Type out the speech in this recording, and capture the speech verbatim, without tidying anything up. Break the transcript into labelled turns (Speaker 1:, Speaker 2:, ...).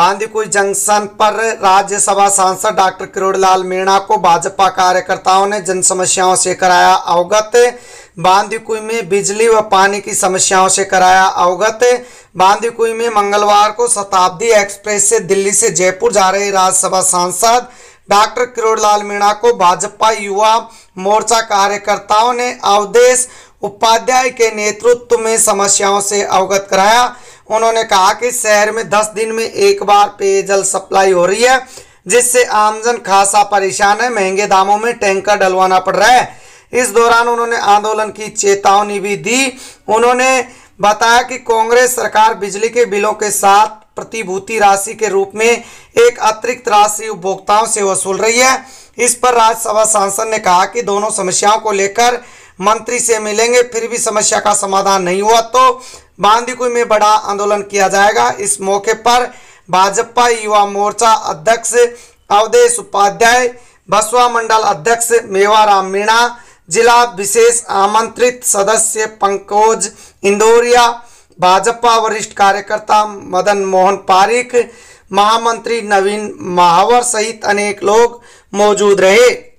Speaker 1: Bandikui junction पर राज्यसभा सांसद doctor Kirodilal Meena को भाजपा कार्यकर्ताओं ने जन समस्याओं से कराया अवगत। बांदीकुई में बिजली व पानी की समस्याओं से कराया अवगत। बांदीकुई में मंगलवार को शताब्दी एक्सप्रेस से दिल्ली से जयपुर जा रहे राज्यसभा सांसद डॉक्टर किरोड़ीलाल मीणा को भाजपा युवा मोर्चा कार्यकर्ताओं ने अवधेश उपाध्याय के नेतृत्व में समस्याओं से अवगत कराया। उन्होंने कहा कि शहर में दस दिन में एक बार पेयजल सप्लाई हो रही है, जिससे आमजन खासा परेशान है। महंगे दामों में टैंकर डलवाना पड़ रहा है। इस दौरान उन्होंने आंदोलन की चेतावनी भी दी। उन्होंने बताया कि कांग्रेस सरकार बिजली के बिलों के साथ प्रतिभूति राशि के रूप में एक अतिरिक्त राशि उपभोक्ताओं से वसूल रही है। इस पर राज्यसभा सांसद ने कहा कि दोनों समस्याओं को लेकर मंत्री से मिलेंगे, फिर भी समस्या का समाधान नहीं हुआ तो बांदीकुई में बड़ा आंदोलन किया जाएगा। इस मौके पर भाजपा युवा मोर्चा अध्यक्ष अवधेश उपाध्याय, बसवा मंडल अध्यक्ष मेवाराम मीणा, जिला विशेष आमंत्रित सदस्य पंकज इंदौरिया, भाजपा वरिष्ठ कार्यकर्ता मदन मोहन पारिक, महामंत्री नवीन महावर सहित अनेक लोग मौजूद रहे।